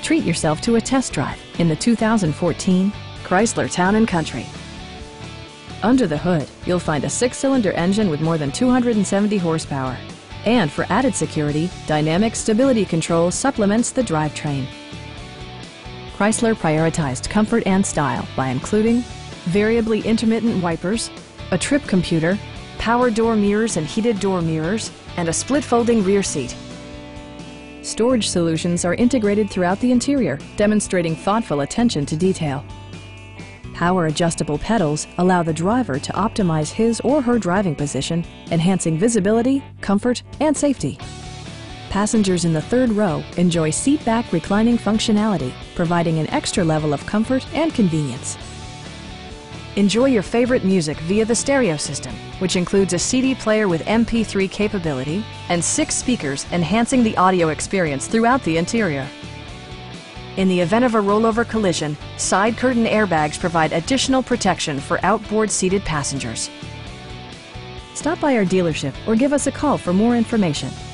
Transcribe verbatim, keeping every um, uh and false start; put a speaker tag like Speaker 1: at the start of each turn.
Speaker 1: Treat yourself to a test drive in the two thousand fourteen Chrysler Town Country. Under the hood, you'll find a six-cylinder engine with more than two hundred seventy horsepower. And for added security, dynamic stability control supplements the drivetrain. Chrysler prioritized comfort and style by including variably intermittent wipers, a trip computer, power door mirrors and heated door mirrors, and a split folding rear seat. Storage solutions are integrated throughout the interior, demonstrating thoughtful attention to detail. Power adjustable pedals allow the driver to optimize his or her driving position, enhancing visibility, comfort, and safety. Passengers in the third row enjoy seat-back reclining functionality, providing an extra level of comfort and convenience. Enjoy your favorite music via the stereo system, which includes a C D player with M P three capability and six speakers enhancing the audio experience throughout the interior. In the event of a rollover collision, side curtain airbags provide additional protection for outboard seated passengers. Stop by our dealership or give us a call for more information.